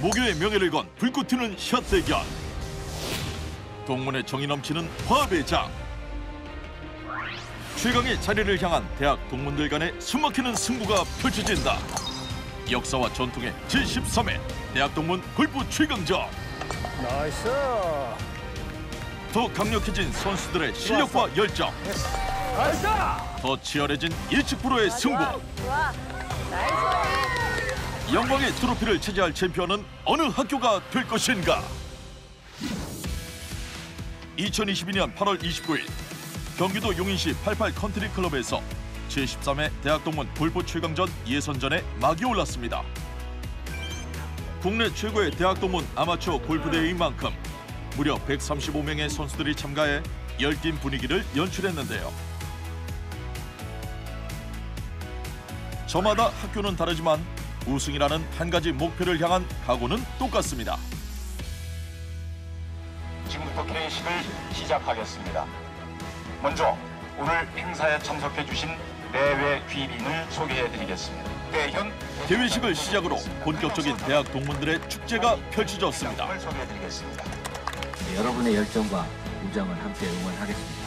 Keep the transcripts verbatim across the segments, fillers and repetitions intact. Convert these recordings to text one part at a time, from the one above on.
모교의 명예를 건 불꽃 튀는 샷 대결. 동문의 정이 넘치는 화합의 장. 최강의 자리를 향한 대학 동문들 간의 숨막히는 승부가 펼쳐진다. 역사와 전통의 제십삼 회 대학 동문 골프 최강전. 나이스. 더 강력해진 선수들의 실력과 좋았어. 열정. 나이스. 더 치열해진 예측 프로의 승부. 좋아. 나이스. 영광의 트로피를 차지할 챔피언은 어느 학교가 될 것인가? 이천이십이 년 팔월 이십구일 경기도 용인시 팔십팔 컨트리 클럽에서 제십삼 회 대학 동문 골프 최강전 예선전에 막이 올랐습니다. 국내 최고의 대학 동문 아마추어 골프 대회인 만큼 무려 백삼십오 명의 선수들이 참가해 열띤 분위기를 연출했는데요. 저마다 학교는 다르지만 우승이라는 한 가지 목표를 향한 각오는 똑같습니다. 지금부터 개회식을 시작하겠습니다. 먼저 오늘 행사에 참석해 주신 내외 귀빈을 소개해드리겠습니다. 대현 개회식을 시작으로 본격적인 대학 동문들의 축제가 펼쳐졌습니다. 소개해드리겠습니다. 네, 여러분의 열정과 우정을 함께 응원하겠습니다.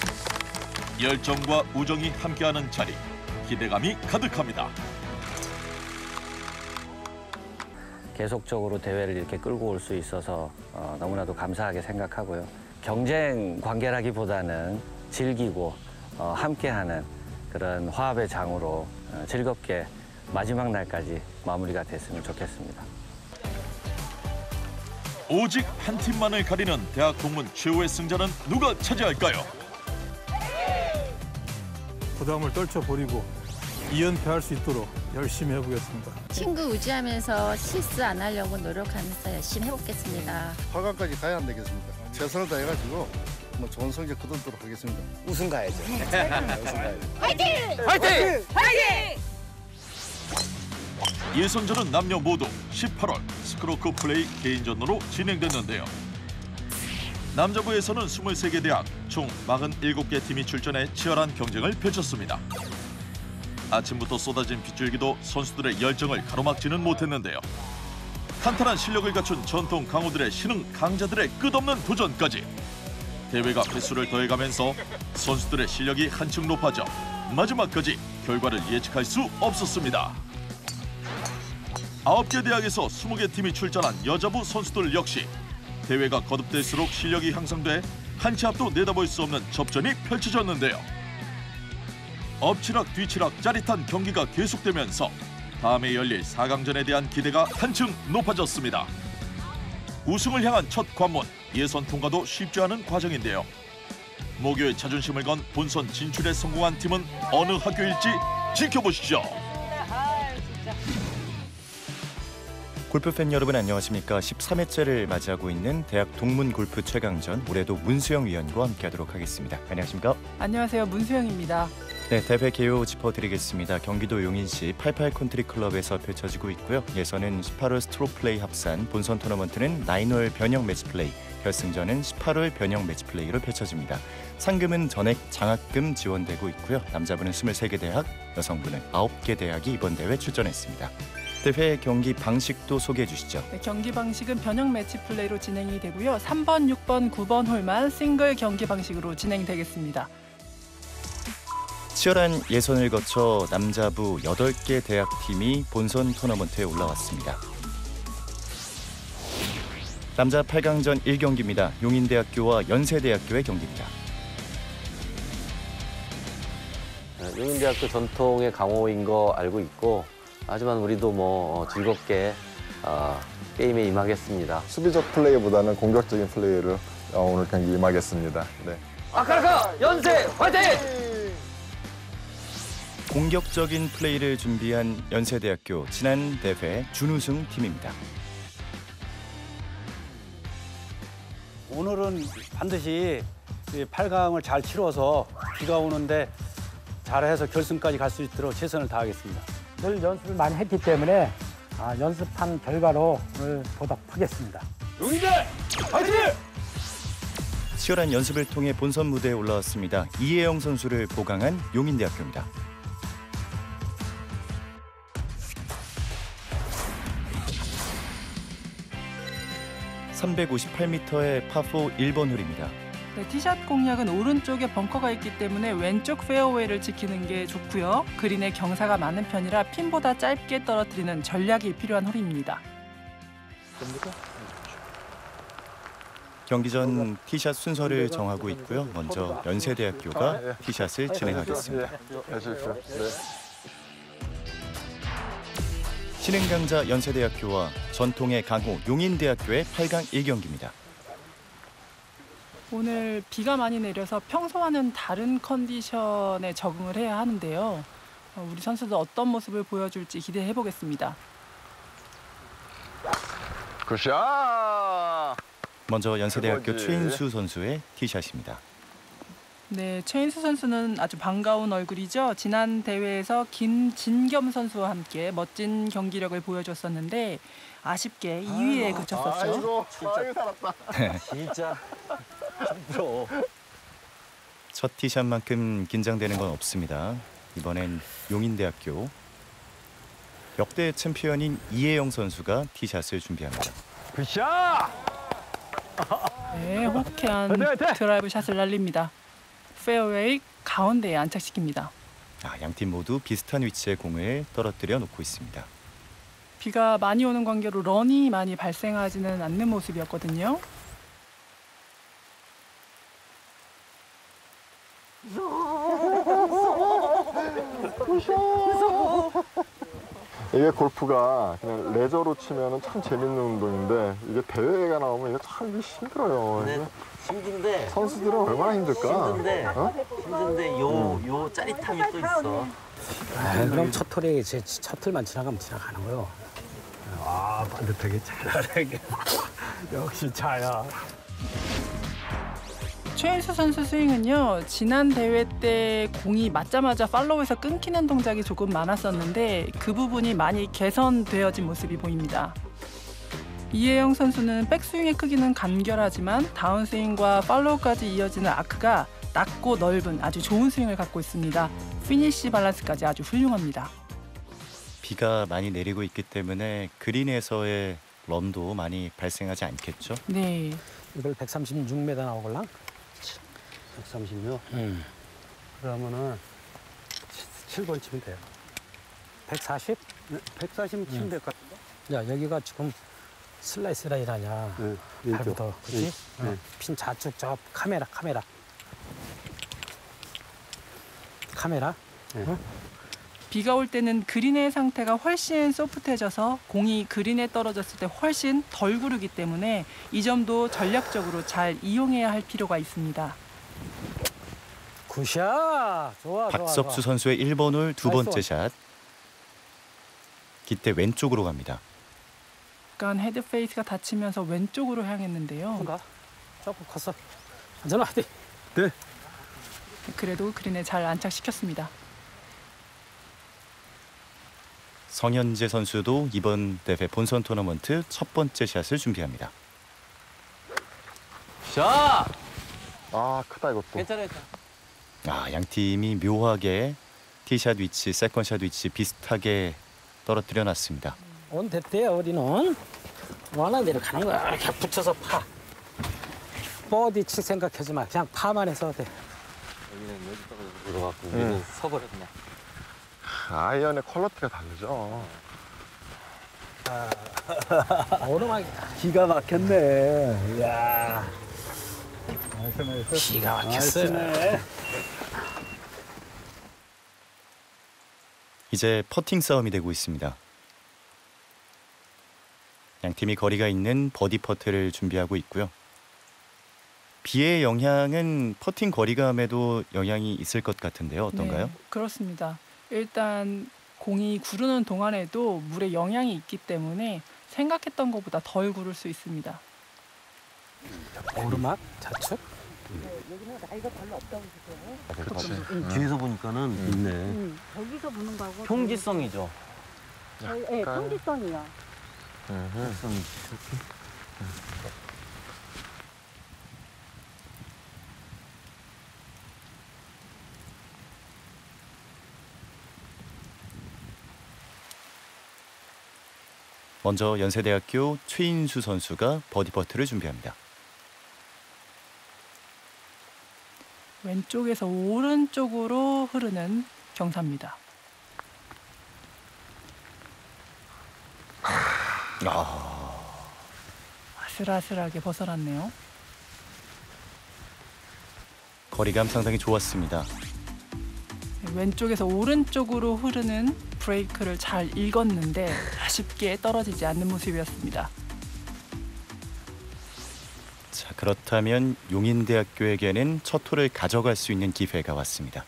열정과 우정이 함께하는 자리, 기대감이 가득합니다. 계속적으로 대회를 이렇게 끌고 올 수 있어서 어, 너무나도 감사하게 생각하고요. 경쟁 관계라기보다는 즐기고 어, 함께하는 그런 화합의 장으로 어, 즐겁게 마지막 날까지 마무리가 됐으면 좋겠습니다. 오직 한 팀만을 가리는 대학 동문 최후의 승자는 누가 차지할까요? 부담을 떨쳐버리고 이연패할 수 있도록 열심히 해보겠습니다. 친구 의지하면서 실수 안 하려고 노력하면서 열심히 해보겠습니다. 팔 강까지 가야 안 되겠습니까? 최선을 다해가지고 뭐 좋은 성적 거두도록 하겠습니다. 우승 가야죠. 우승 가야죠. 화이팅! 화이팅! 화이팅! 예선전은 남녀 모두 십팔월 스크로크 플레이 개인전으로 진행됐는데요. 남자부에서는 이십삼 개 대학 총 사십칠 개 팀이 출전해 치열한 경쟁을 펼쳤습니다. 아침부터 쏟아진 빗줄기도 선수들의 열정을 가로막지는 못했는데요. 탄탄한 실력을 갖춘 전통 강호들의 신흥 강자들의 끝없는 도전까지 대회가 횟수를 더해가면서 선수들의 실력이 한층 높아져 마지막까지 결과를 예측할 수 없었습니다. 아홉 개 대학에서 이십 개 팀이 출전한 여자부 선수들 역시 대회가 거듭될수록 실력이 향상돼 한 치 앞도 내다볼 수 없는 접전이 펼쳐졌는데요. 엎치락 뒤치락 짜릿한 경기가 계속되면서 다음에 열릴 사 강전에 대한 기대가 한층 높아졌습니다. 우승을 향한 첫 관문, 예선 통과도 쉽지 않은 과정인데요. 모교의 자존심을 건 본선 진출에 성공한 팀은 어느 학교일지 지켜보시죠. 골프팬 여러분 안녕하십니까. 십삼 회째를 맞이하고 있는 대학 동문 골프 최강전, 올해도 문수영 위원과 함께하도록 하겠습니다. 안녕하십니까. 안녕하세요. 문수영입니다. 네, 대회 개요 짚어드리겠습니다. 경기도 용인시 팔십팔 컨트리 클럽에서 펼쳐지고 있고요. 예선은 십팔 홀 스트로크 플레이 합산, 본선 토너먼트는 구 홀 변형 매치 플레이, 결승전은 십팔 홀 변형 매치 플레이로 펼쳐집니다. 상금은 전액 장학금 지원되고 있고요. 남자부는 이십삼 개 대학, 여성부는 아홉 개 대학이 이번 대회 출전했습니다. 대회 경기 방식도 소개해 주시죠. 네, 경기 방식은 변형 매치 플레이로 진행이 되고요. 삼 번, 육 번, 구 번 홀만 싱글 경기 방식으로 진행되겠습니다. 치열한 예선을 거쳐 남자부 여덟 개 대학팀이 본선 토너먼트에 올라왔습니다. 남자 팔 강전 일 경기입니다. 용인대학교와 연세대학교의 경기입니다. 용인대학교 전통의 강호인 거 알고 있고, 하지만 우리도 뭐 즐겁게 어, 게임에 임하겠습니다. 수비적 플레이보다는 공격적인 플레이를 어, 오늘 경기 임하겠습니다. 네. 아카라카 연세 화이팅! 공격적인 플레이를 준비한 연세대학교, 지난 대회 준우승 팀입니다. 오늘은 반드시 팔 강을 잘 치러서 비가 오는데 잘해서 결승까지 갈 수 있도록 최선을 다하겠습니다. 늘 연습을 많이 했기 때문에 아, 연습한 결과로 오늘 보답하겠습니다. 용인대 화이팅! 치열한 연습을 통해 본선 무대에 올라왔습니다. 이혜영 선수를 보강한 용인대학교입니다. 삼백오십팔 미터의 파포 일 번 홀입니다. 네, 티샷 공략은 오른쪽에 벙커가 있기 때문에 왼쪽 페어웨이를 지키는 게 좋고요. 그린에 경사가 많은 편이라 핀보다 짧게 떨어뜨리는 전략이 필요한 홀입니다. 경기 전 티샷 순서를 정하고 있고요. 먼저 연세대학교가 티샷을 진행하겠습니다. 신흥 강자 연세대학교와 전통의 강호 용인대학교의 팔 강 일 경기입니다. 오늘 비가 많이 내려서 평소와는 다른 컨디션에 적응을 해야 하는데요. 우리 선수들 어떤 모습을 보여줄지 기대해 보겠습니다. 굿샷! 먼저 연세대학교 그거지. 최인수 선수의 티샷입니다. 네, 최인수 선수는 아주 반가운 얼굴이죠. 지난 대회에서 김진겸 선수와 함께 멋진 경기력을 보여줬었는데 아쉽게 이 위에 그쳤었죠. 아이고, 아이고 살았다. 진짜 힘들어. 첫 티샷만큼 긴장되는 건 없습니다. 이번엔 용인대학교 역대 챔피언인 이혜영 선수가 티샷을 준비합니다. 굿샷! 네, 호쾌한 드라이브 샷을 날립니다. 페어웨이 가운데에 안착시킵니다. 아, 양팀 모두 비슷한 위치에 공을 떨어뜨려 놓고 있습니다. 비가 많이 오는 관계로 런이 많이 발생하지는 않는 모습이었거든요. 이게 골프가 그냥 레저로 치면 참 재밌는 운동인데 이게 대회가 나오면 이게 참 이게 힘들어요. 네, 힘든데 선수들은 얼마나 힘들까? 힘든데 어? 힘든데 요 요 짜릿함이 또 있어. 아, 그럼 첫 톨에 제 첫 톨만 지나가면 지나가는 거요. 아, 반듯하게 잘하게. 역시 차야. 최인수 선수 스윙은요, 지난 대회 때 공이 맞자마자 팔로우에서 끊기는 동작이 조금 많았었는데 그 부분이 많이 개선되어진 모습이 보입니다. 이혜영 선수는 백스윙의 크기는 간결하지만 다운스윙과 팔로우까지 이어지는 아크가 낮고 넓은 아주 좋은 스윙을 갖고 있습니다. 피니시 밸런스까지 아주 훌륭합니다. 비가 많이 내리고 있기 때문에 그린에서의 럼도 많이 발생하지 않겠죠? 네. 이걸 백삼십육 미터 나오걸랑? 백삼십육? 응. 그러면은 칠 번 치면 돼요. 백사십? 네, 백사십 치면 될 것 같은데? 야, 여기가 지금 슬라이스 라인 아니야. 네, 왼쪽. 발부터, 그렇지? 네, 응. 네. 핀 좌측 저 카메라, 카메라. 카메라. 네. 응? 비가 올 때는 그린의 상태가 훨씬 소프트해져서 공이 그린에 떨어졌을 때 훨씬 덜 구르기 때문에 이 점도 전략적으로 잘 이용해야 할 필요가 있습니다. 굿샷! 좋아, 좋아, 박석수 좋아. 선수의 일 번 홀 두 번째 나이스. 샷. 기대 왼쪽으로 갑니다. 약간 헤드 페이스가 닫히면서 왼쪽으로 향했는데요. 뭔가? 조금 컸어. 안전하 돼. 네. 그래도 그린에 잘 안착시켰습니다. 성현재 선수도 이번 대회 본선 토너먼트 첫 번째 샷을 준비합니다. 샷! 아, 크다 이것도. 괜찮아, 괜찮아. 아, 양 팀이 묘하게 티샷 위치, 세컨샷 위치 비슷하게 떨어뜨려 놨습니다. 온 됐대요, 우리는. 원하는 대로 가는 거야. 이렇게 붙여서 파. 버디 칠 생각하지 마. 그냥 파만 해서 돼. 여기는 여기 떨어져서 들어갔고 우리는 서버려 그냥. 아이언의 퀄리티가 다르죠. 오르막이다. 기가 막혔네. 이야. 기가 막혔어. 이제 퍼팅 싸움이 되고 있습니다. 양 팀이 거리가 있는 버디 퍼트를 준비하고 있고요. 비의 영향은 퍼팅 거리감에도 영향이 있을 것 같은데요. 어떤가요? 네, 그렇습니다. 일단 공이 구르는 동안에도 물에 영향이 있기 때문에 생각했던 것보다 덜 구를 수 있습니다. 오르막? 좌측? 여기는 나이가 별로 없다고 그러죠. 그렇지. 뒤에서 보니까는 있네. 음, 저기서 보는 거하고 평지성이죠. 저희, 예, 평지성이요. 평지성이. 먼저 연세대학교 최인수 선수가 버디 퍼트를 준비합니다. 왼쪽에서 오른쪽으로 흐르는 경사입니다. 아... 아슬아슬하게 벗어났네요. 거리감 상당히 좋았습니다. 왼쪽에서 오른쪽으로 흐르는 브레이크를 잘 읽었는데 아쉽게 떨어지지 않는 모습이었습니다. 자, 그렇다면 용인대학교에게는 첫 홀을 가져갈 수 있는 기회가 왔습니다.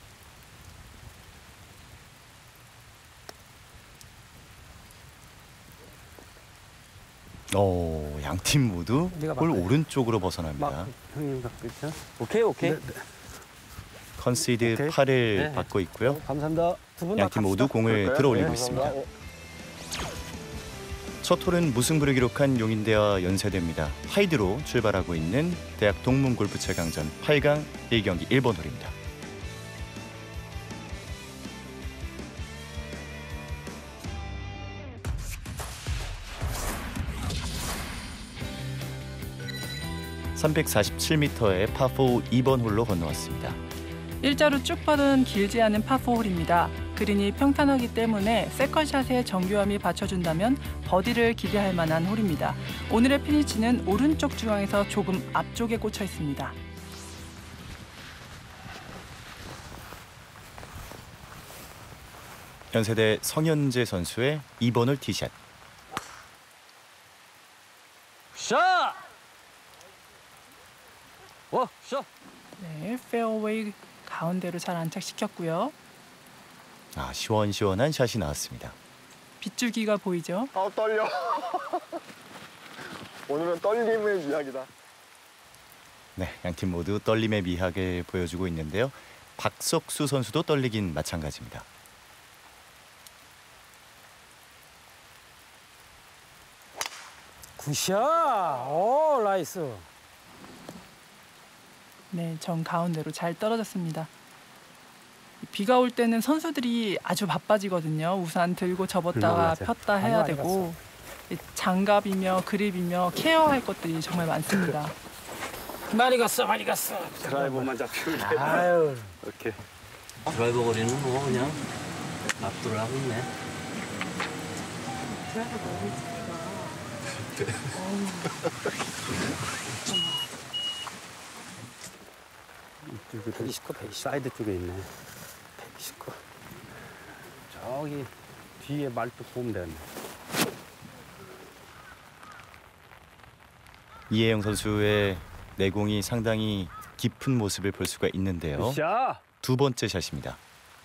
오, 양팀 모두 홀 오른쪽으로 벗어납니다. 형님 갖고 있죠? 오케이 오케이. 네, 네. 컨시드 오케이. 팔을 네. 받고 있고요. 감사합니다. 두 분 다 양팀 모두 갑시다. 공을 그럴까요? 들어 올리고 네, 있습니다. 감사합니다. 첫 홀은 무승부를 기록한 용인대와 연세대입니다. 하이드로 출발하고 있는 대학 동문 골프 최강전 팔 강 일 경기 일 번 홀입니다. 삼백사십칠 미터의 파사 이 번 홀로 건너왔습니다. 일자로 쭉 뻗은 길지 않은 파사 홀입니다. 그린이 평탄하기 때문에 세컨샷에 정교함이 받쳐준다면 버디를 기대할 만한 홀입니다. 오늘의 피니치는 오른쪽 중앙에서 조금 앞쪽에 꽂혀 있습니다. 연세대 성현재 선수의 이 번 홀 티샷. 샷! 와, 샷! 네, 페어웨이 가운데로 잘 안착시켰고요. 아, 시원시원한 샷이 나왔습니다. 빗줄기가 보이죠? 아 떨려. 오늘은 떨림의 이야기다. 네, 양팀 모두 떨림의 미학을 보여주고 있는데요. 박석수 선수도 떨리긴 마찬가지입니다. 굿샷! 오, 나이스. 네, 정 가운데로 잘 떨어졌습니다. 비가 올 때는 선수들이 아주 바빠지거든요. 우산 들고 접었다가 맞아. 폈다 해야 많이 되고 이 장갑이며 그립이며 케어할 것들이 정말 많습니다. 많이 갔어, 많이 갔어. 드라이버만 잡히면 돼. 아유. 오케이. 드라이버 거리는 뭐 그냥 압도를 하고 있네. 백이십 구, 백이십. 사이드 쪽에 있네. 백이십 구. 저기 뒤에 말뚝 보면 되겠네. 이혜영 선수의 내공이 상당히 깊은 모습을 볼 수가 있는데요. 샷! 두 번째 샷입니다.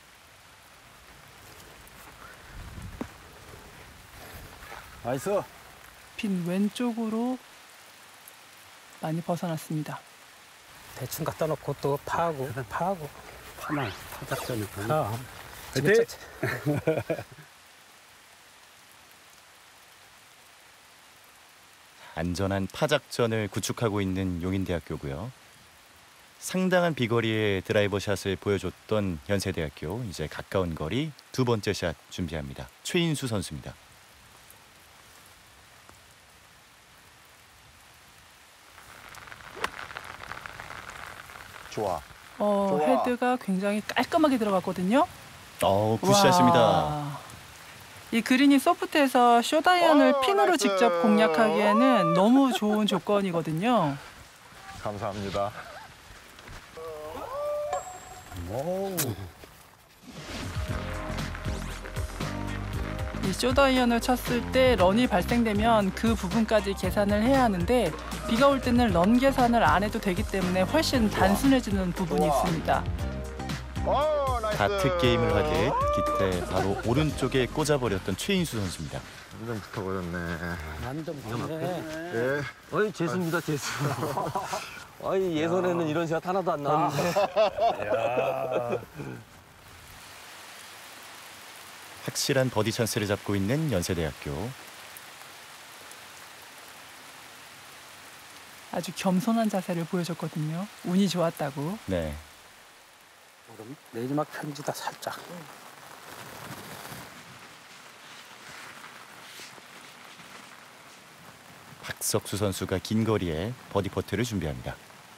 나이스. 핀 왼쪽으로 많이 벗어났습니다. 대충 갖다 놓고 또 파하고 파하고 파나 파작전이니까. 파. 화이팅! 안전한 파작전을 구축하고 있는 용인대학교고요. 상당한 비거리의 드라이버 샷을 보여줬던 연세대학교, 이제 가까운 거리 두 번째 샷 준비합니다. 최인수 선수입니다. 좋아. 어, 좋아. 헤드가 굉장히 깔끔하게 들어갔거든요. 어, 굿샷입니다. 와. 이 그린이 소프트해서 쇼다이언을 어, 핀으로 나이스. 직접 공략하기에는 너무 좋은 조건이거든요. 감사합니다. 오. 이 쇼다이언을 쳤을 때 런이 발생되면 그 부분까지 계산을 해야 하는데 비가 올 때는 런 계산을 안 해도 되기 때문에 훨씬 단순해지는 부분이 좋아. 있습니다. 어, 나이스. 다트 게임을 하듯 기태 바로 오른쪽에 꽂아버렸던 최인수 선수입니다. 완전 붙어버렸네. 완전 좋네. 예. 어이, 재수입니다, 재수. 아이, 예선에는 이런 샷 하나도 안 나왔는데. 확실한 버디 찬스를 잡고 있는 연세대학교. 아주 겸손한 자세를 보여줬거든요. 운이 좋았다고. 네. 그럼 내리막 편지다 살짝. 박석수 선수가 긴 거리에 버디 퍼트를 준비합니다.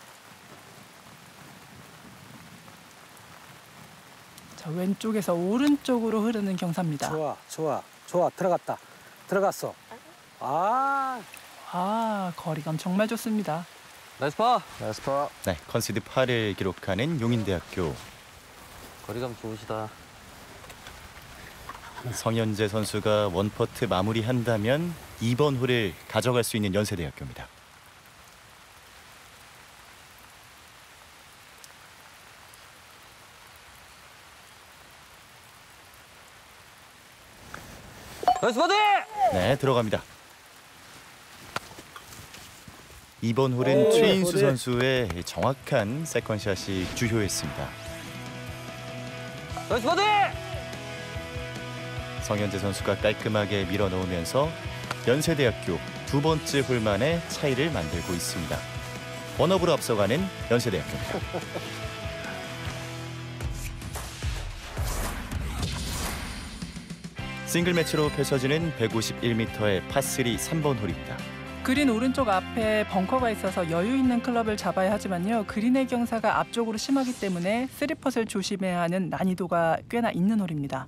자, 왼쪽에서 오른쪽으로 흐르는 경사입니다. 좋아, 좋아, 좋아. 들어갔다. 들어갔어. 아, 아, 거리감 정말 좋습니다. 나이스 파. 나이스 파. 네, 컨시드 팔을 기록하는 용인대학교. 거리감 좋으시다. 성현재 선수가 원퍼트 마무리한다면 이 번 홀을 가져갈 수 있는 연세대학교입니다. 나이스 버디! 네, 들어갑니다. 이번 홀은 최인수 선수의 정확한 세컨샷이 주효했습니다. 나이스 버디! 성현재 선수가 깔끔하게 밀어넣으면서 연세대학교 두 번째 홀만에 차이를 만들고 있습니다. 원업으로 앞서가는 연세대학교입니다. 싱글 매치로 펼쳐지는 백오십일 미터의 파쓰리 삼 번 홀입니다. 그린 오른쪽 앞에 벙커가 있어서 여유 있는 클럽을 잡아야 하지만요. 그린의 경사가 앞쪽으로 심하기 때문에 쓰리펫을 조심해야 하는 난이도가 꽤나 있는 홀입니다.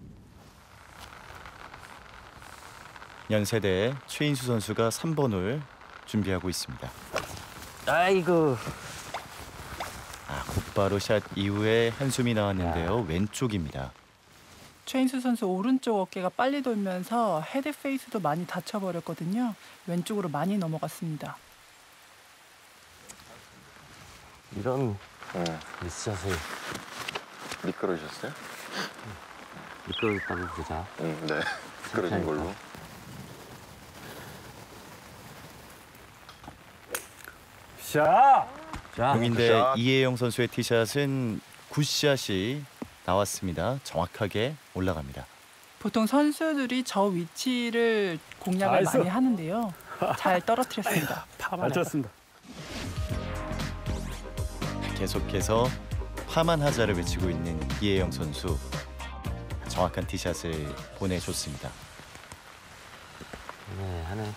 연세대의 최인수 선수가 삼 번 홀 준비하고 있습니다. 아이고. 아, 곧바로 샷 이후에 한숨이 나왔는데요. 왼쪽입니다. 최인수 선수 오른쪽 어깨가 빨리 돌면서 헤드 페이스도 많이 다쳐버렸거든요. 왼쪽으로 많이 넘어갔습니다. 이런 네. 미스샷을 미끄러지셨어요? 미끄러졌다고 보자. 음, 네. 미끄러진 걸로. 샷! 용인대 이혜영 선수의 티샷은 굿샷이 나왔습니다. 정확하게 올라갑니다. 보통 선수들이 저 위치를 공략을 나이스. 많이 하는데요. 잘 떨어뜨렸습니다. 잘 쳤습니다. 계속해서 파만 하자를 외치고 있는 이혜영 선수. 정확한 티샷을 보내줬습니다. 네, 하네.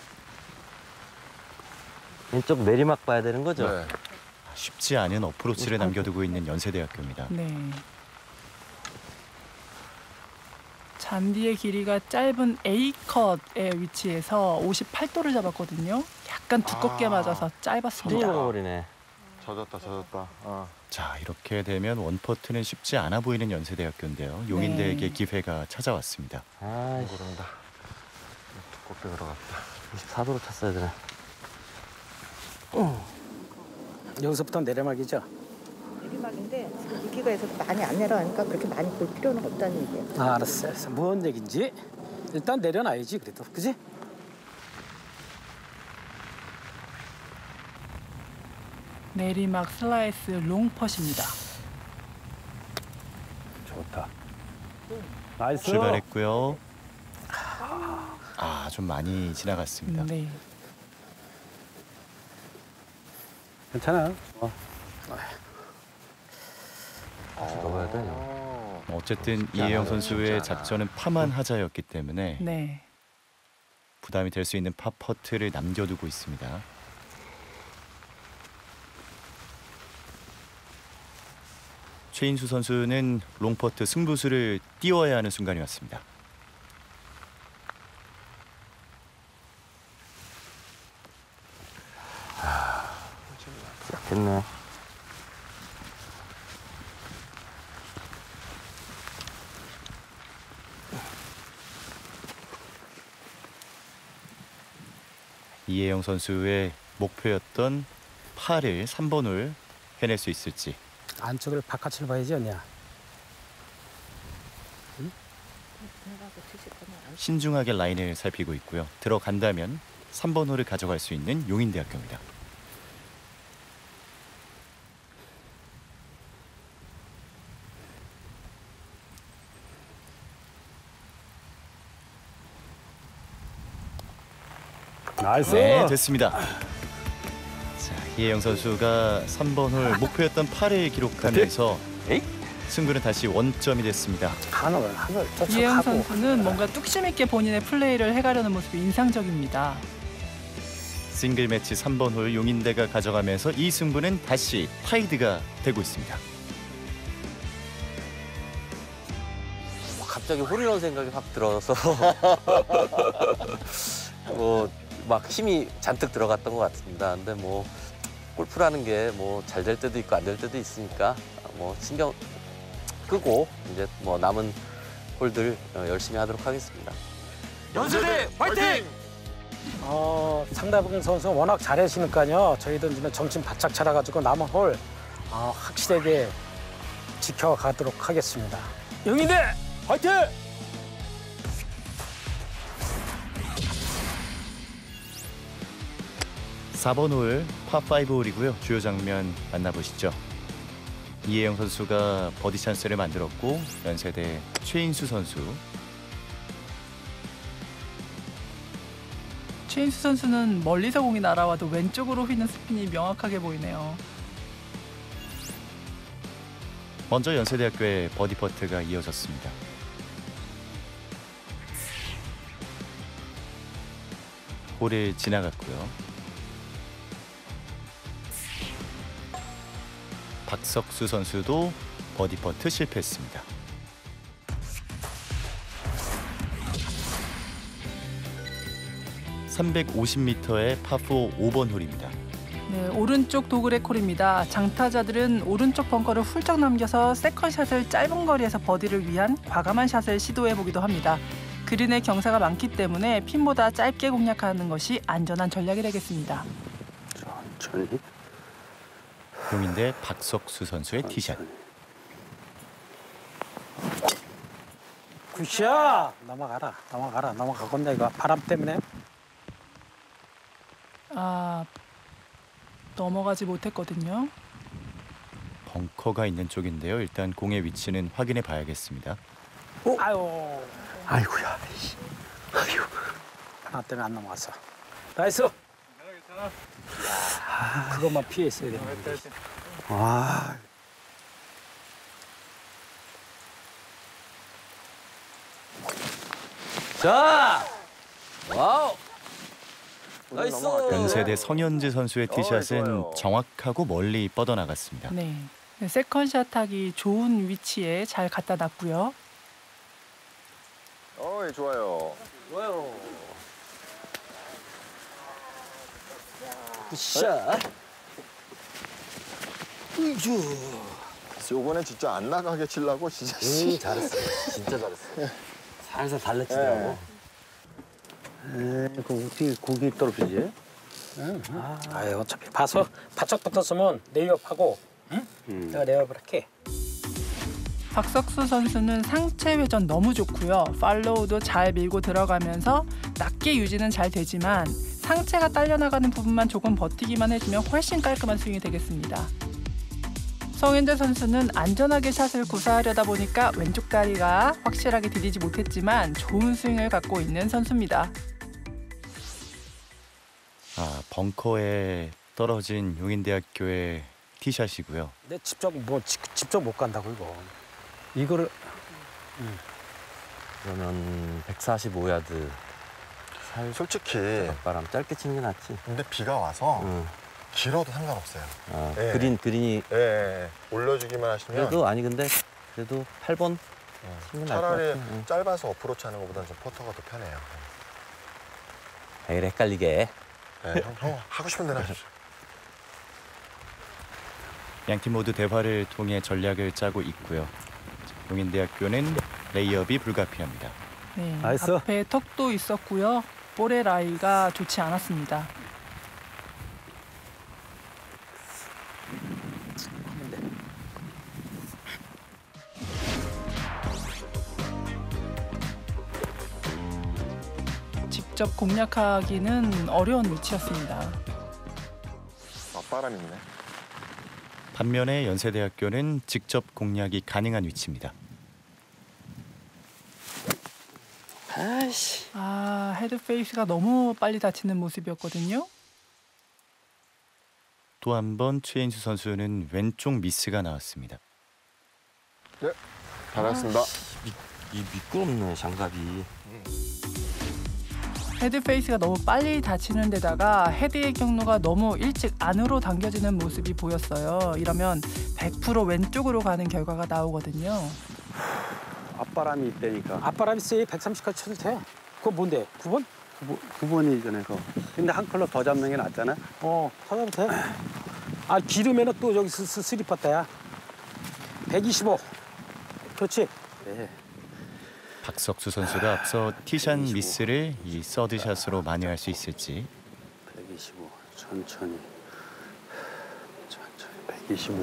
왼쪽 내리막 봐야 되는 거죠? 네. 쉽지 않은 어프로치를 남겨두고 있는 연세대학교입니다. 네. 잔디의 길이가 짧은 A컷의 위치에서 오십팔 도를 잡았거든요. 약간 두껍게 아. 맞아서 짧았습니다. 먹어버리네. 젖었다, 젖었다. 어. 자, 이렇게 되면 원퍼트는 쉽지 않아 보이는 연세대학교인데요. 용인대에게 네. 기회가 찾아왔습니다. 아, 그런다. 두껍게 들어갔다. 이십사 도로 쳤어야 되나. 여기서부터 내리막이죠? 내리막인데 지금 미끼가에서 많이 안 내려가니까 그렇게 많이 볼 필요는 없다는 얘기예요. 아, 알았어, 알았어. 뭔 얘긴지 일단 내려놔야지 그래도, 그지? 내리막 슬라이스 롱펫입니다. 좋다. 나이스. 출발했고요. 아, 좀 많이 지나갔습니다. 네. 괜찮아. 어. 다시 넣어야 되냐. 어쨌든 이혜영 선수의 작전은 파만 하자였기 때문에 네. 부담이 될 수 있는 팝퍼트를 남겨두고 있습니다. 최인수 선수는 롱퍼트 승부수를 띄워야 하는 순간이 왔습니다. 됐네. 이혜영 선수의 목표였던 파를 삼 번 홀 해낼 수 있을지. 안쪽을 바깥을 봐야지 언니야. 신중하게 라인을 살피고 있고요. 들어간다면 삼 번 홀을 가져갈 수 있는 용인대학교입니다. 나이스. 네, 됐습니다. 자, 이혜영 선수가 삼 번 홀 목표였던 팔을 기록하면서 승부는 다시 원점이 됐습니다. 한올, 한올 이혜영 쫓아가고. 선수는 뭔가 뚝심 있게 본인의 플레이를 해가려는 모습이 인상적입니다. 싱글 매치 삼 번 홀 용인대가 가져가면서 이 승부는 다시 타이드가 되고 있습니다. 갑자기 홀이라는 생각이 확 들어서 뭐 막 힘이 잔뜩 들어갔던 것 같습니다. 근데 뭐 골프라는 게 뭐 잘 될 때도 있고 안 될 때도 있으니까 뭐 신경 끄고 이제 뭐 남은 홀들 열심히 하도록 하겠습니다. 연세대 화이팅! 어, 상대방 선수 워낙 잘하시니까요. 저희도 이제 정신 바짝 차려가지고 남은 홀 어, 확실하게 지켜가도록 하겠습니다. 용인대 화이팅! 사 번 홀 파 파이브 홀이고요. 주요 장면 만나보시죠. 이혜영 선수가 버디 찬스를 만들었고 연세대 최인수 선수. 최인수 선수는 멀리서 공이 날아와도 왼쪽으로 휘는 스핀이 명확하게 보이네요. 먼저 연세대학교의 버디 퍼트가 이어졌습니다. 홀을 지나갔고요. 박석수 선수도 버디 퍼트 실패했습니다. 삼백오십 미터의 파사 오 번 홀입니다. 네, 오른쪽 도그레 콜입니다. 장타자들은 오른쪽 벙커를 훌쩍 넘겨서 세컨샷을 짧은 거리에서 버디를 위한 과감한 샷을 시도해보기도 합니다. 그린의 경사가 많기 때문에 핀보다 짧게 공략하는 것이 안전한 전략이 되겠습니다. 천천히. 용인대 박석수 선수의 티샷. 굿샷! 넘어가라, 넘어가라, 넘어가건데 이거 바람 때문에. 아, 넘어가지 못했거든요. 벙커가 있는 쪽인데요. 일단 공의 위치는 확인해 봐야겠습니다. 오! 아유, 아이고야. 아유, 하나 때문에 안 넘어갔어. 나이스. 아, 그것만 피했어야 되는데. 와. 자, 와우. 나이스. 연세대 성현지 선수의 티샷은 정확하고 멀리 뻗어나갔습니다. 네, 세컨샷 하기 좋은 위치에 잘 갖다 놨고요. 어이 좋아요. 좋아요. 굿샷. 요번엔 진짜 안 나가게 치려고 진짜. 음, 잘했어. 진짜 잘했어. 살살 달래치더라고. 에, 그 어떻게 고기 떨어지지? 응. 아, 아유, 어차피 봐서 바짝 붙었으면 레이업하고, 응? 음. 내가 레이업을 할게. 박석수 선수는 상체 회전 너무 좋고요. 팔로우도 잘 밀고 들어가면서 낮게 유지는 잘 되지만 상체가 딸려나가는 부분만 조금 버티기만 해주면 훨씬 깔끔한 스윙이 되겠습니다. 성현재 선수는 안전하게 샷을 구사하려다 보니까 왼쪽 다리가 확실하게 디디지 못했지만 좋은 스윙을 갖고 있는 선수입니다. 아, 벙커에 떨어진 용인대학교의 티샷이고요. 내 직접 뭐 직, 직접 못 간다고 이거. 이거를. 응. 그러면 백사십오 야드. 살 솔직히 바람 짧게 치는 게 낫지. 근데 비가 와서 응. 길어도 상관없어요. 아, 예. 그린 그린이. 예, 예. 올려주기만 하시면. 그래도 아니 근데 그래도 팔 번. 예. 차라리 짧아서 어프로치 하는 것보다는 좀 퍼터가 더 편해요. 에이, 헷갈리게. 네, 형, 형 하고 싶은 대로 하십시오. 양팀 모두 대화를 통해 전략을 짜고 있고요. 용인대학교는 레이업이 불가피합니다. 네, 나이스. 앞에 턱도 있었고요. 볼의 라이가 좋지 않았습니다. 직접 공략하기는 어려운 위치였습니다. 맞바람 있네. 반면에 연세대학교는 직접 공략이 가능한 위치입니다. 아이씨. 아, 헤드 페이스가 너무 빨리 다치는 모습이었거든요. 또 한 번 최인수 선수는 왼쪽 미스가 나왔습니다. 네, 잘했습니다. 아, 이 미끄럽네 장갑이. 헤드 페이스가 너무 빨리 닫히는 데다가 헤드의 경로가 너무 일찍 안으로 당겨지는 모습이 보였어요. 이러면 백 퍼센트 왼쪽으로 가는 결과가 나오거든요. 앞바람이 있다니까. 앞바람이 세 백삼십까지 쳐도 돼. 그거 뭔데? 구 번? 구 번이잖아요. 그거. 근데 한 클럽 더 잡는 게 낫잖아. 어, 타도 돼. 아, 기르면은 또 여기 스, 스, 스리퍼다야. 백이십오. 그렇지. 네. 박석수 선수가 앞서 티샷 미스를 이 서드샷으로 만회할 수 있을지. 백이십오. 천천히. 천천히. 백이십오.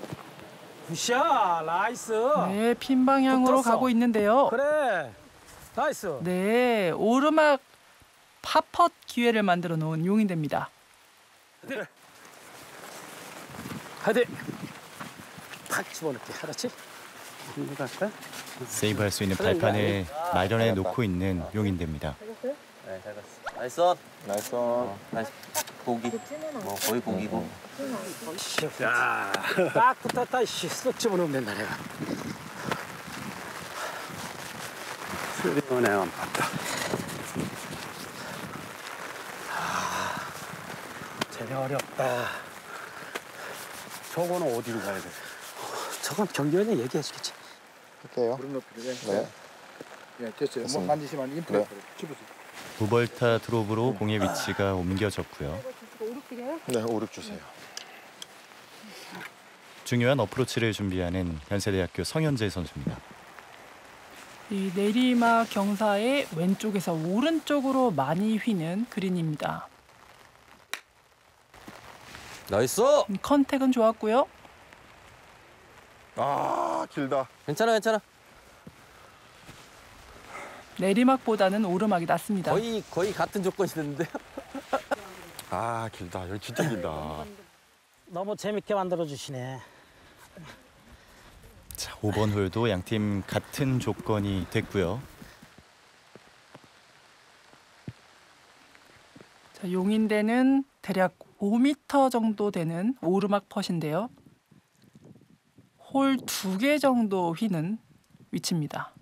굿샷, 나이스. 네, 핀 방향으로 붙었어. 가고 있는데요. 그래, 나이스. 네, 오르막 파펫 기회를 만들어 놓은 용인대입니다. 헤드. 헤드. 탁 집어넣게, 알았지? 이거 갈까? 세이브할 수 있는 발판을 마련해 놓고 있는 용인대입니다. 네, 잘 갔어. 나이스 온. 나이스. 어, 나이스. 보기. 뭐 거의 보기고. 야, 딱 붙었다. 씨, 쏙 집어넣으면 된다 내가. 쓰리온에 안 봤다. 아, 되게 어렵다. 저거는 어디로 가야 돼? 저건 경기원이 얘기해 주겠지. 할게요. 무릎 높이를. 네. 네, 됐어요. 뭐 됐습니다. 만지시면 인플레 네. 집으세요. 무벌타 드롭으로 공의 위치가 옮겨졌고요. 네, 오륙 주세요. 중요한 어프로치를 준비하는 연세대학교 성현재 선수입니다. 이 내리막 경사의 왼쪽에서 오른쪽으로 많이 휘는 그린입니다. 나이스. 컨택은 좋았고요. 아, 길다. 괜찮아, 괜찮아. 내리막보다는 오르막이 낫습니다. 거의 거의 같은 조건이 됐는데. 아, 길다. 여기 진짜 길다. 너무 재밌게 만들어 주시네. 자, 오 번 홀도 양팀 같은 조건이 됐고요. 자, 용인대는 대략 오 미터 정도 되는 오르막 펫인데요. 홀 두 개 정도 휘는 위치입니다.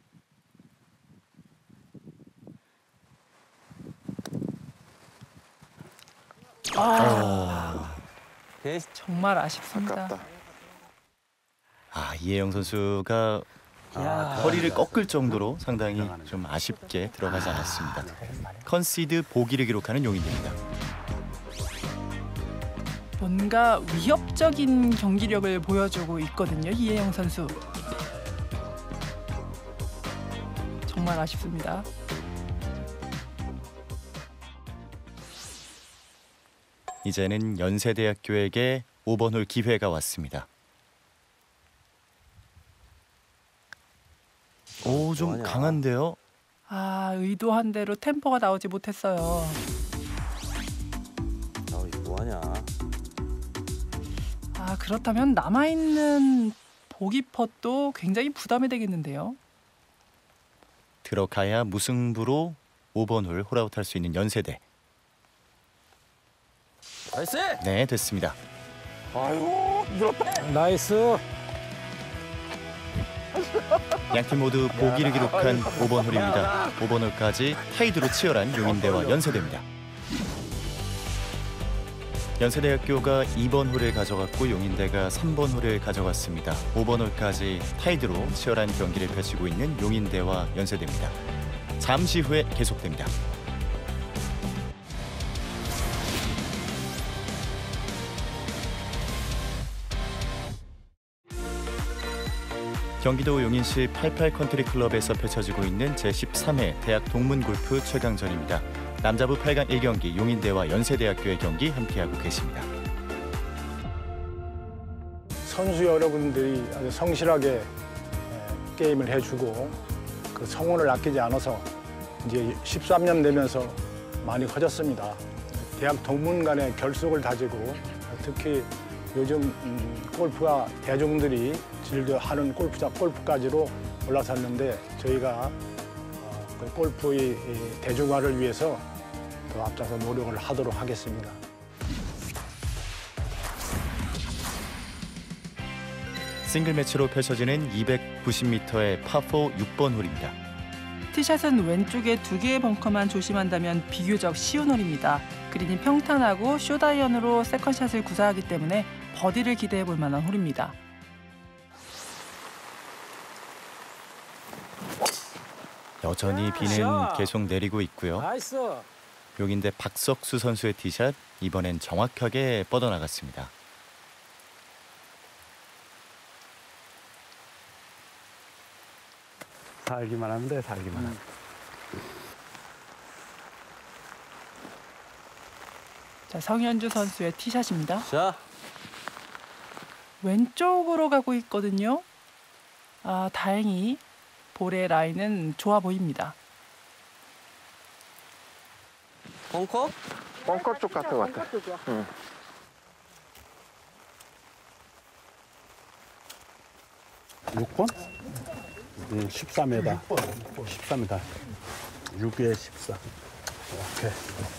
아, 정말 아쉽습니다. 아깝다. 아, 이혜영 선수가 아, 허리를 꺾을 정도로 상당히 좀 아쉽게 들어가지 않았습니다. 컨시드 보기를 기록하는 용인대입니다. 뭔가 위협적인 경기력을 보여주고 있거든요, 이혜영 선수. 정말 아쉽습니다. 이제는 연세대학교에게 오 번 홀 기회가 왔습니다. 오, 좀 뭐하냐? 강한데요? 아, 의도한 대로 템포가 나오지 못했어요. 아, 이거 뭐하냐? 아, 그렇다면 남아있는 보기 펫도 굉장히 부담이 되겠는데요. 들어가야 무승부로 오 번 홀 홀아웃할 수 있는 연세대. 나이스. 네, 됐습니다. 아이고, 늘었다. 나이스. 양팀 모두 보기를 기록한 오 번 홀입니다. 오 번 홀까지 타이드로 치열한 용인대와 연세대입니다. 연세대학교가 이 번 홀을 가져갔고 용인대가 삼 번 홀을 가져갔습니다. 오 번 홀까지 타이드로 치열한 경기를 펼치고 있는 용인대와 연세대입니다. 잠시 후에 계속됩니다. 경기도 용인시 팔십팔 컨트리 클럽에서 펼쳐지고 있는 제십삼 회 대학 동문 골프 최강전입니다. 남자부 팔 강 일 경기 용인대와 연세대학교의 경기 함께하고 계십니다. 선수 여러분들이 아주 성실하게 게임을 해주고 그 성원을 아끼지 않아서 이제 십삼 년 되면서 많이 커졌습니다. 대학 동문 간의 결속을 다지고 특히 요즘 골프가 대중들이 즐겨 하는 골프장 골프까지로 올라섰는데 저희가 그 골프의 대중화를 위해서 더 앞서서 노력을 하도록 하겠습니다. 싱글 매치로 펼쳐지는 이백구십 미터의 파 사 육 번 홀입니다. 티샷은 왼쪽에 두 개의 벙커만 조심한다면 비교적 쉬운 홀입니다. 그린이 평탄하고 숏아이언으로 세컨샷을 구사하기 때문에 버디를 기대해 볼 만한 홀입니다. 여전히 비는 계속 내리고 있고요. 나이스. 용인대 박석수 선수의 티샷 이번엔 정확하게 뻗어나갔습니다. 살기만 하면 돼, 살기만 하면. 음. 자, 성현주 선수의 티샷입니다. 자. 왼쪽으로 가고 있거든요. 아, 다행히 볼의 라인은 좋아 보입니다. 벙커? 벙커 쪽 같은 것 같아. 응. 육 번? 음, 십사 미터. 십사 미터. 육에 십사. 오케이.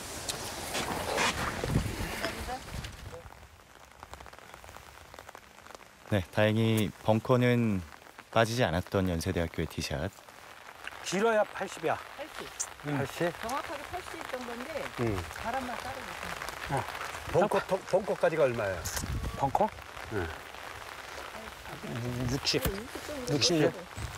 네, 다행히 벙커는 빠지지 않았던 연세대학교의 티샷. 길어야 팔십이야. 팔십? 정확하게 팔십 정도인데 응. 바람만 따르고 있습니다. 어. 벙커, 벙- 벙커까지가 얼마예요? 벙커? 응. 육십. 육십육.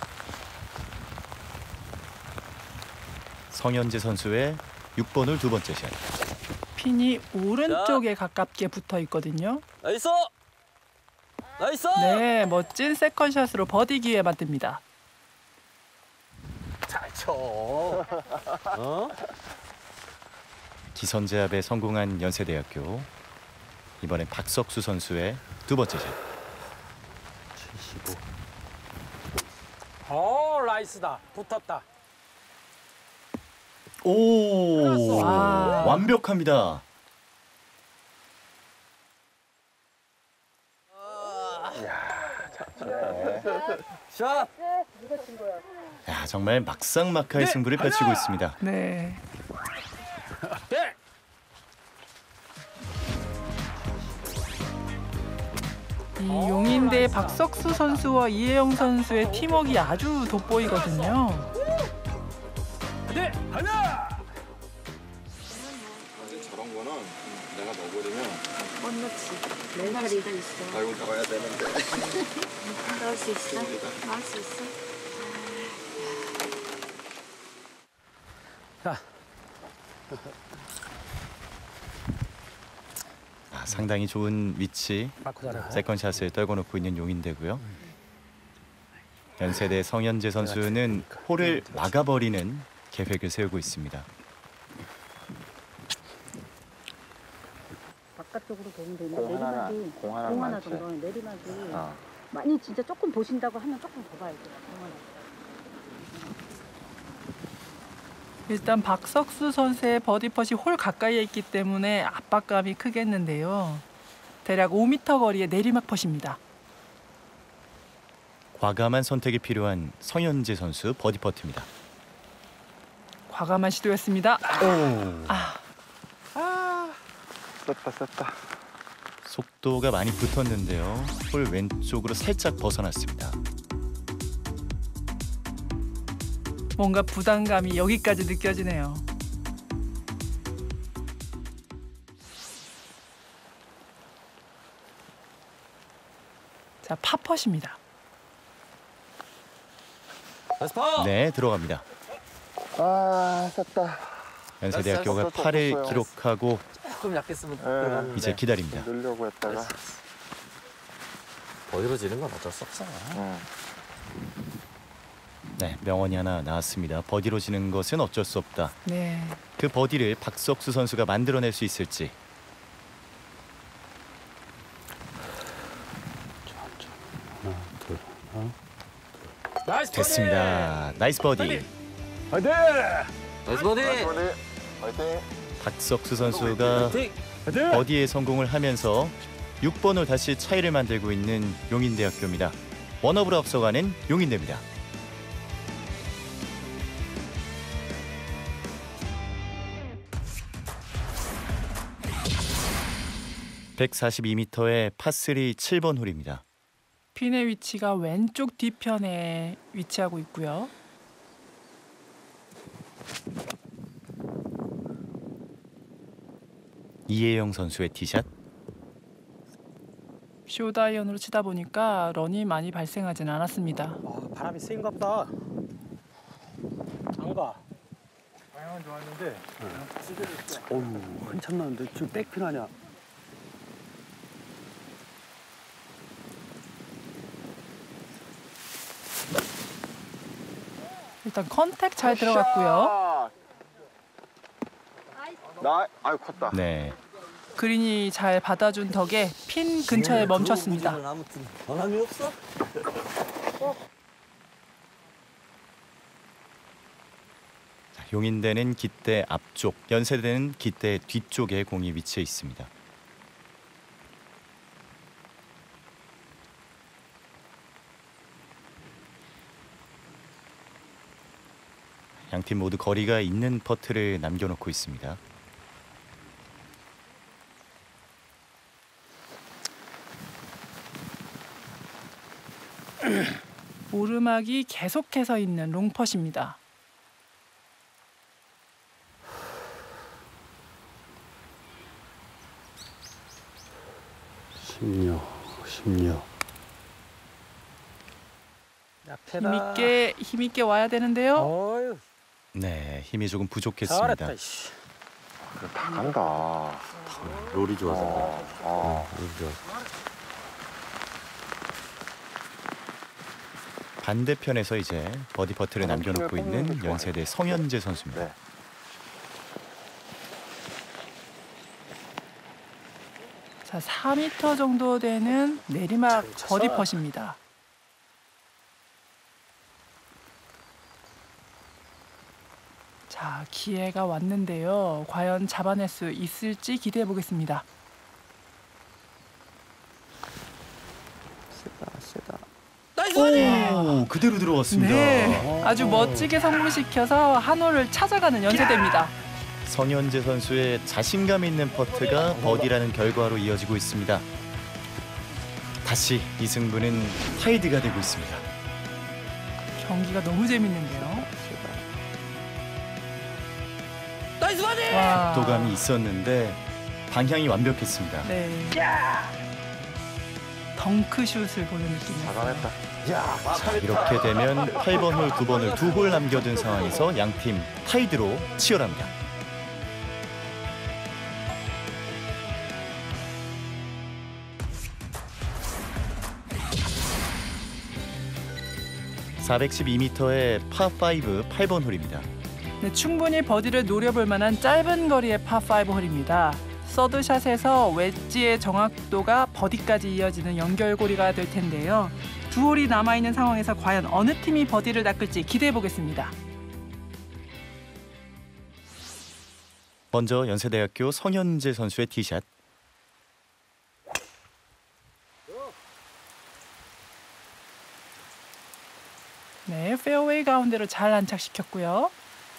성현재 선수의 육 번을 두 번째 샷. 핀이 오른쪽에 가깝게 붙어 있거든요. 나이스! 나이스! 네, 멋진 세컨샷으로 버디 기회 만듭니다. 잘 쳐. 어? 기선제압에 성공한 연세대학교. 이번엔 박석수 선수의 두 번째 샷. 칠십오. 어, 나이스다. 붙었다. 오, 와. 완벽합니다. 샷! 야, 정말 막상막하의 승부를 펼치고 있습니다. 네. 네. 이 용인대 박석수 선수와 이혜영 선수의 팀워크가 아주 돋보이거든요. 네. 하나. 저런 거는 내가 넣어버리면 못 넣지. 멘탈이가 있어. 알고 나가야 되는데. 넣을 수 있어? 넣을 수 있어? 자. 아, 상당히 좋은 위치. 마크 잘하고. 세컨샷을 떨궈놓고 있는 용인대고요. 연세대 성현재 선수는 홀을 막아버리는 계획을 세우고 있습니다. 바깥쪽으로 보면 되는데 공 하나, 내리막이 공 하나 공 하나 많지. 정도 내리막이 어. 많이 진짜 조금 보신다고 하면 조금 더 봐야 돼요. 공 하나. 일단 박석수 선수의 버디펫이 홀 가까이에 있기 때문에 압박감이 크겠는데요. 대략 오 미터 거리의 내리막 펫입니다. 과감한 선택이 필요한 성현재 선수 버디 퍼트입니다. 과감한 시도였습니다. 오. 아, 아, 셌다 셌다. 속도가 많이 붙었는데요. 홀 왼쪽으로 살짝 벗어났습니다. 뭔가 부담감이 여기까지 느껴지네요. 자, 팝펫입니다. 네, 들어갑니다. 아, 셌다. 연세대학교가 셌어, 팔을 졌어요. 기록하고 조금 약했으면 예, 들어갔는데. 이제 기다립니다. 늘려고 했다가. 버디로 지는 건 어쩔 수 없어. 응. 네, 명언이 하나 나왔습니다. 버디로 지는 것은 어쩔 수 없다. 네. 그 버디를 박석수 선수가 만들어낼 수 있을지. 하나, 둘, 하나. 나이스 됐습니다. 나이스 버디. 화이팅! 나이스 버디! 화이팅! 박석수 선수가 화이팅! 버디에 성공을 하면서 육 번을 다시 차이를 만들고 있는 용인대학교입니다. 원업으로 앞서가는 용인대입니다. 백사십이 미터의 파쓰리 칠 번 홀입니다. 핀의 위치가 왼쪽 뒤편에 위치하고 있고요. 이혜영 선수의 티샷. 쇼다이언으로 치다 보니까 런이 많이 발생하지는 않았습니다. 바람이 세인가 보다. 안 가. 방향은 좋았는데. 어우, 한참 나는데 지금 백핀 하냐? 일단 컨택 잘 들어갔고요. 나 아유 컸다. 네. 그린이 잘 받아준 덕에 핀 근처에 멈췄습니다. 아무튼 변함이 없어. 자, 용인대는 깃대 앞쪽, 연세대는 깃대 뒤쪽에 공이 위치해 있습니다. 양팀 모두 거리가 있는 퍼트를 남겨놓고 있습니다. 오르막이 계속해서 있는 롱펫입니다. 십육, 십육. 힘있게 힘있게 와야 되는데요. 네, 힘이 조금 부족했습니다. 잘했다. 다 간다. 롤이 좋아서. 어, 어. 롤이 좋아서. 반대편에서 이제 버디 퍼트를 남겨놓고 있는 연세대 성현재 선수입니다. 네. 자, 사 미터 정도 되는 내리막 버디 펫입니다. 자, 기회가 왔는데요. 과연 잡아낼 수 있을지 기대해 보겠습니다. 세다, 세다. 오, 그대로 들어왔습니다. 네, 아주 멋지게 성공시켜서 한 홀을 찾아가는 연세대입니다. 성현재 선수의 자신감 있는 퍼트가 버디라는 결과로 이어지고 있습니다. 다시 이 승부는 타이드가 되고 있습니다. 경기가 너무 재밌는데요. 나이스 버디! 압도감이 있었는데 방향이 완벽했습니다. 네. 덩크슛을 보는 느낌이었어요. 잘했다. 자, 이렇게 되면 팔 번 홀, 구 번 홀 두 홀 남겨둔 상황에서 양팀 타이드로 치열합니다. 사백십이 미터의 파 파이브 팔 번 홀입니다. 네, 충분히 버디를 노려볼 만한 짧은 거리의 파 파이브 홀입니다. 서드샷에서 웨지의 정확도가 버디까지 이어지는 연결고리가 될 텐데요. 두 홀이 남아있는 상황에서 과연 어느 팀이 버디를 낚을지 기대해 보겠습니다. 먼저 연세대학교 성현재 선수의 티샷. 네, 페어웨이 가운데로 잘 안착시켰고요.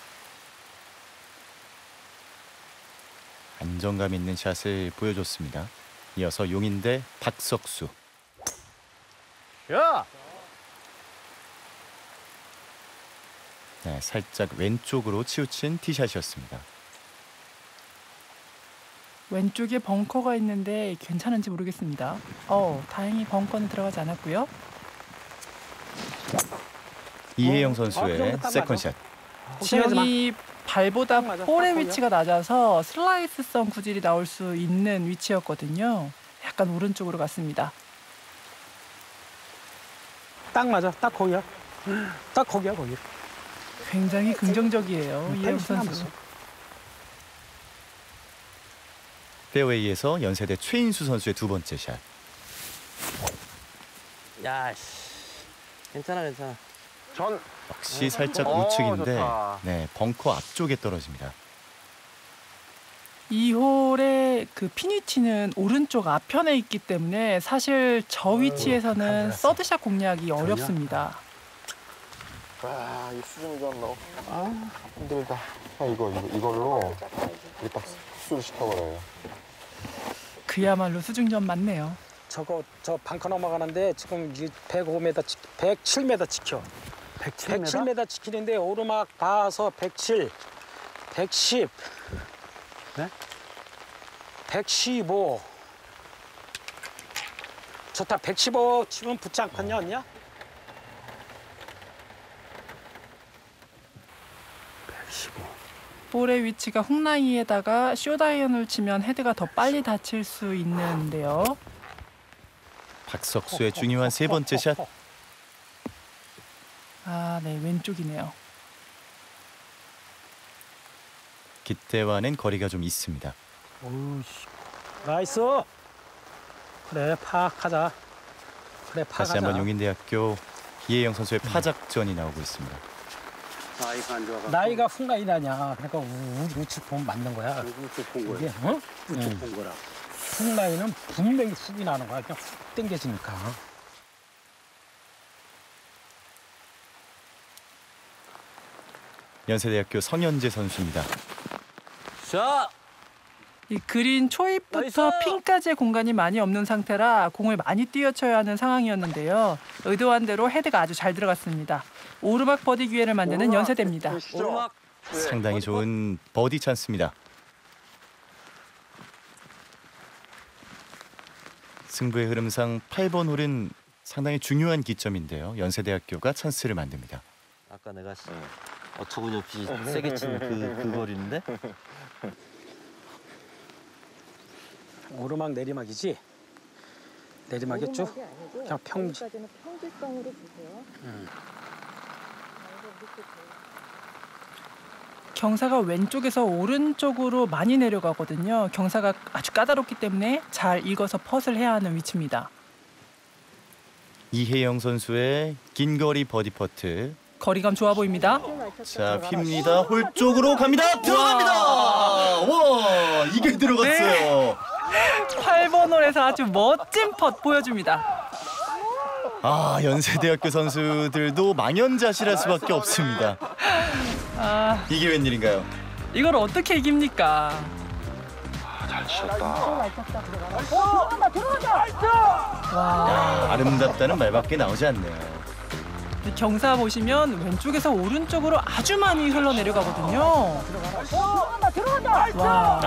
안정감 있는 샷을 보여줬습니다. 이어서 용인대 박석수. 야! 네, 살짝 왼쪽으로 치우친 티샷이었습니다. 왼쪽에 벙커가 있는데 괜찮은지 모르겠습니다. 어, 다행히 벙커는 들어가지 않았고요. 이혜영 선수의 세컨샷. 지형이 발보다 볼의 위치가 낮아서 슬라이스성 구질이 나올 수 있는 위치였거든요. 약간 오른쪽으로 갔습니다. 딱 맞아. 딱 거기야. 딱 거기야, 거기. 굉장히 긍정적이에요, 이혜영 선수. 페어웨이에서 연세대 최인수 선수의 두 번째 샷. 야, 씨. 괜찮아, 괜찮아. 전 역시 살짝 어, 우측인데 좋다. 네, 벙커 앞쪽에 떨어집니다. 이 홀의 그 피니치는 오른쪽 앞편에 있기 때문에 사실 저 위치에서는 서드샷 공략이 어렵습니다. 와, 이 수준이 좀 너무 아, 힘들다. 아, 이거, 이거 이걸로 이게 딱 흡수를 시켜버려요. 그야말로 수중전 맞네요. 저거 저 벙커 넘어가는데 지금 백오 미터, 백칠 미터 지켜. 백칠 미터 치킨인데 오르막 봐서 백칠, 백십, 네? 백십오. 좋다. 백십오 치면 붙지 않겠냐, 언니야? 백십오. 볼의 위치가 훅라인에다가 쇼다이언을 치면 헤드가 더 빨리 닫힐 수 있는데요. 박석수의 중요한 세 번째 샷. 아, 네, 왼쪽이네요. 기대와는 거리가 좀 있습니다. 오우씨. 나이스. 그래, 파악하자. 그래, 파악하자. 다시 한번 용인대학교 이혜영 선수의 파작전이 나오고 있습니다. 나이가 안 좋아가. 나이가 훅라인이냐. 그러니까 우- 우측 보면 맞는 거야. 우측 본 이게, 거야. 어? 우측 본 거라. 훅라인은 분명히 훅이 나는 거야. 그냥 훅 당겨지니까. 연세대학교 성현재 선수입니다. 자, 이 그린 초입부터 핀까지의 공간이 많이 없는 상태라 공을 많이 띄어쳐야 하는 상황이었는데요. 의도한 대로 헤드가 아주 잘 들어갔습니다. 오르막 버디 기회를 만드는 연세대입니다. 오르막. 상당히 좋은 버디 찬스입니다. 승부의 흐름상 팔 번 홀은 상당히 중요한 기점인데요. 연세대학교가 찬스를 만듭니다. 아까 내가 어처구니없이 세게 친 그 그 거리인데. 오르막 내리막이지? 내리막이었죠? 오르막이 아니고 그냥 평지. 여기까지는 평지성으로 보세요. 음. 경사가 왼쪽에서 오른쪽으로 많이 내려가거든요. 경사가 아주 까다롭기 때문에 잘 익어서 펫을 해야 하는 위치입니다. 이혜영 선수의 긴 거리 버디 퍼트. 거리감 좋아 보입니다. 자, 핍니다. 홀 쪽으로 갑니다. 들어갑니다. 와, 이게 들어갔어요. 팔 번 홀에서 아주 멋진 펫 보여줍니다. 아, 연세대학교 선수들도 망연자실할 수밖에 없습니다. 아, 이게 웬일인가요? 이걸 어떻게 이깁니까? 잘 치셨다. 와, 아름답다는 말밖에 나오지 않네요. 이 경사 보시면 왼쪽에서 오른쪽으로 아주 많이 흘러내려가거든요. 와,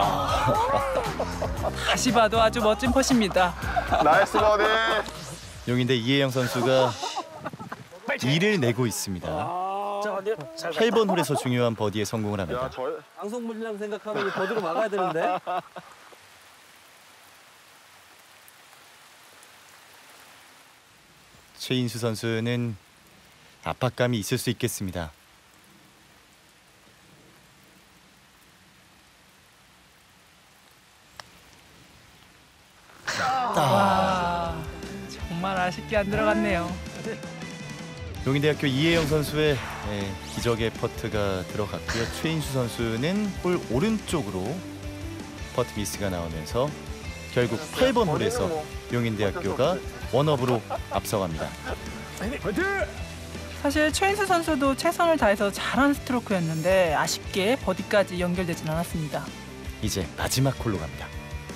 다시 봐도 아주 멋진 펫입니다. 나이스 버디. 용인대 이혜영 선수가 일을 내고 있습니다. 팔 번 홀에서 중요한 버디에 성공을 합니다. 방송 물량 생각하면 버디로 막아야 되는데. 최인수 선수는 압박감이 있을 수 있겠습니다. 와, 정말 아쉽게 안 들어갔네요. 용인대학교 이혜영 선수의 예, 기적의 퍼트가 들어갔고요. 최인수 선수는 홀 오른쪽으로 퍼트 미스가 나오면서 결국 팔 번 홀에서 용인대학교가 원업으로 앞서갑니다. 사실 최인수 선수도 최선을 다해서 잘한 스트로크였는데 아쉽게 버디까지 연결되진 않았습니다. 이제 마지막 홀로 갑니다.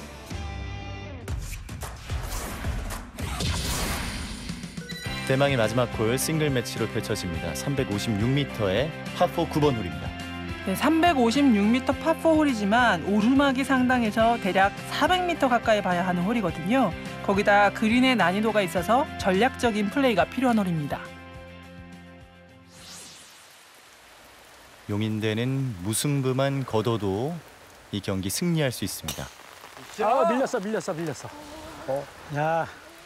대망의 마지막 홀 싱글 매치로 펼쳐집니다. 삼백오십육 미터의 파포 구 번 홀입니다. 네, 삼백오십육 미터 파포 홀이지만 오르막이 상당해서 대략 사백 미터 가까이 봐야 하는 홀이거든요. 거기다 그린의 난이도가 있어서 전략적인 플레이가 필요한 홀입니다. 용인대는 무승부만 거둬도 이 경기 승리할 수 있습니다. 아, 밀렸어, 밀렸어, 밀렸어. 어, 야.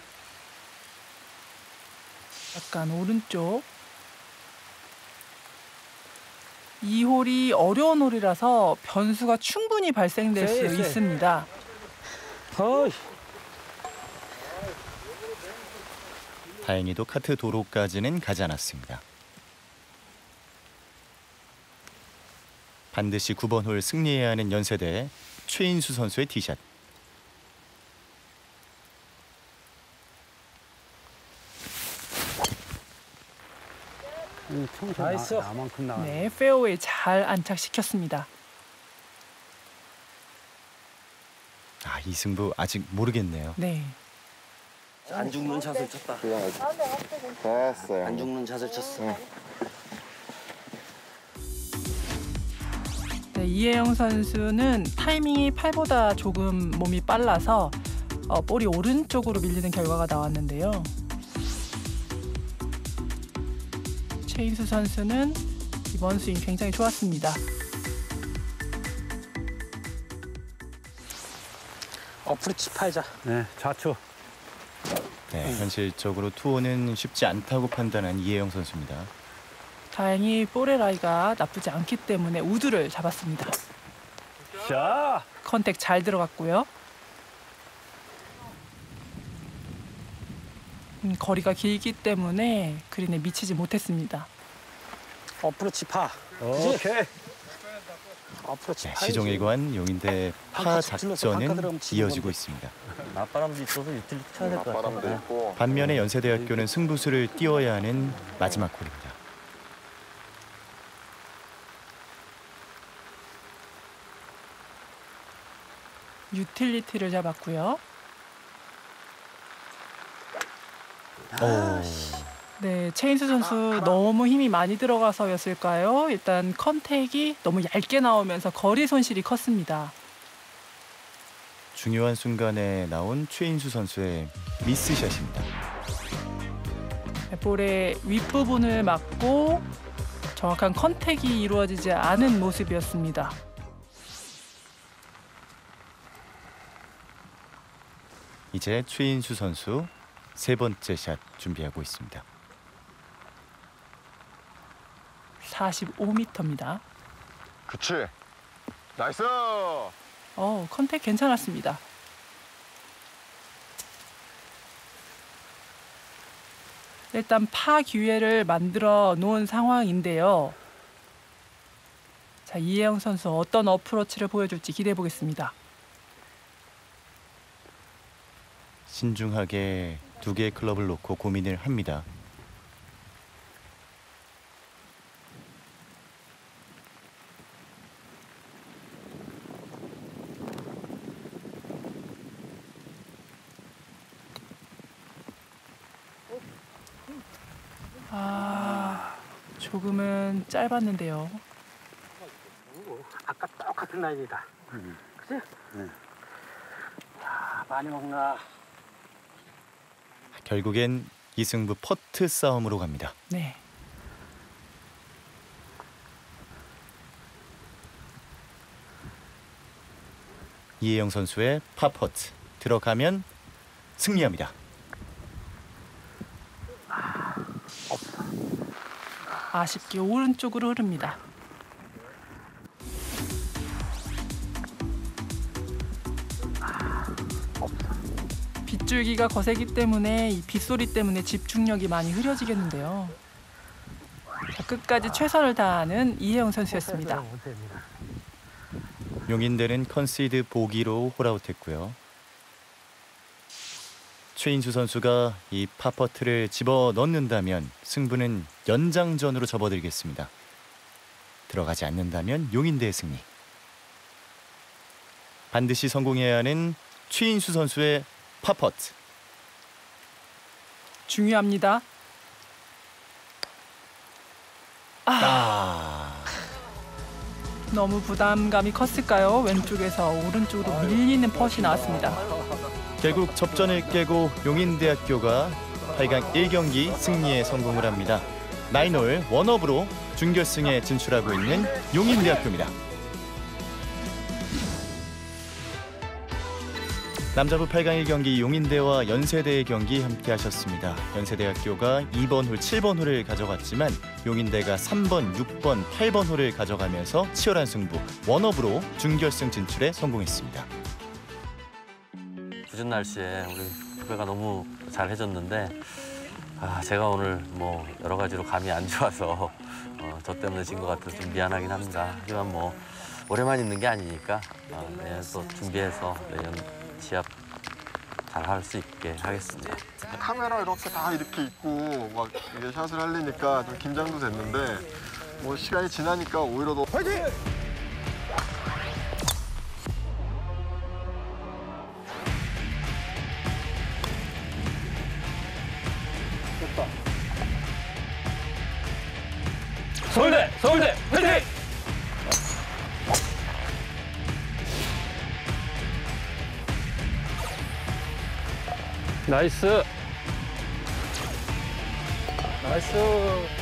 약간 오른쪽. 이 홀이 어려운 홀이라서 변수가 충분히 발생될 수 세, 세. 있습니다. 어이. 다행히도 카트 도로까지는 가지 않았습니다. 반드시 구 번 홀 승리해야 하는 연세대 최인수 선수의 티샷. 나이스. 나만큼 나. 네, 페어웨이 잘 안착시켰습니다. 아, 이 승부 아직 모르겠네요. 네. 안 죽는 샷을 쳤다. 됐어요. 안 죽는 샷을 쳤어. 네, 이혜영 선수는 타이밍이 팔보다 조금 몸이 빨라서 어, 볼이 오른쪽으로 밀리는 결과가 나왔는데요. 최인수 선수는 이번 스윙 굉장히 좋았습니다. 어프로치 파이자. 네, 좌측. 네, 현실적으로 투혼은 쉽지 않다고 판단한 이혜영 선수입니다. 다행히 볼의 라이가 나쁘지 않기 때문에 우드를 잡았습니다. 자, 컨택 잘 들어갔고요. 음, 거리가 길기 때문에 그린에 미치지 못했습니다. 어프로치 파. 오케이. 어프로치 네, 파. 시종일관 용인대 파 작전은 이어지고 있습니다. 맞바람도 있어서 유틸리티 쳐야 될 것 맞바람도 같아요. 있고. 반면에 연세대학교는 승부수를 띄워야 하는 마지막 홀입니다. 유틸리티를 잡았고요. 오. 네, 최인수 선수 너무 힘이 많이 들어가서였을까요? 일단 컨택이 너무 얇게 나오면서 거리 손실이 컸습니다. 중요한 순간에 나온 최인수 선수의 미스샷입니다. 볼의 윗부분을 맞고 정확한 컨택이 이루어지지 않은 모습이었습니다. 이제 최인수 선수 세 번째 샷 준비하고 있습니다. 사십오 미터입니다. 그치. 나이스. 어, 컨택 괜찮았습니다. 일단 파 기회를 만들어 놓은 상황인데요. 자, 이혜영 선수 어떤 어프로치를 보여줄지 기대해 보겠습니다. 신중하게 두 개의 클럽을 놓고 고민을 합니다. 아, 조금은 짧았는데요. 아까 똑같은 라인이다. 음. 그치? 네. 야, 많이 먹나. 결국엔 이승부 퍼트 싸움으로 갑니다. 네. 이혜영 선수의 파 퍼트 들어가면 승리합니다. 아쉽게 오른쪽으로 흐릅니다. 빗줄기가 거세기 때문에 이 빗소리 때문에 집중력이 많이 흐려지겠는데요. 자, 끝까지 최선을 다하는 이혜영 선수였습니다. 용인대는 컨시드 보기로 홀아웃했고요. 최인수 선수가 이 파 퍼트를 집어넣는다면 승부는 연장전으로 접어들겠습니다. 들어가지 않는다면 용인대의 승리. 반드시 성공해야 하는 최인수 선수의 파 퍼트. 중요합니다. 아, 아. 너무 부담감이 컸을까요? 왼쪽에서 오른쪽으로 밀리는 펫이 나왔습니다. 결국 접전을 깨고 용인대학교가 팔 강 일 경기 승리에 성공을 합니다. 나인홀 원업으로 준결승에 진출하고 있는 용인대학교입니다. 남자부 팔 강 일 경기 용인대와 연세대의 경기 함께 하셨습니다. 연세대학교가 이 번 홀, 칠 번 홀을 가져갔지만 용인대가 삼 번, 육 번, 팔 번 홀을 가져가면서 치열한 승부, 원업으로 준결승 진출에 성공했습니다. 궂은 날씨에 우리 후배가 너무 잘 해줬는데 아, 제가 오늘 뭐 여러 가지로 감이 안 좋아서 어, 저 때문에 진 것 같아서 좀 미안하긴 합니다. 하지만 뭐 올해만 있는 게 아니니까 어, 내년 또 준비해서 내년 시합 잘 할 수 있게 하겠습니다. 카메라 이렇게 다 이렇게 있고 막 이게 샷을 하려니까 좀 긴장도 됐는데 뭐 시간이 지나니까 오히려 더 화이팅! 서울대! 서울대! 화이팅! 나이스. 나이스.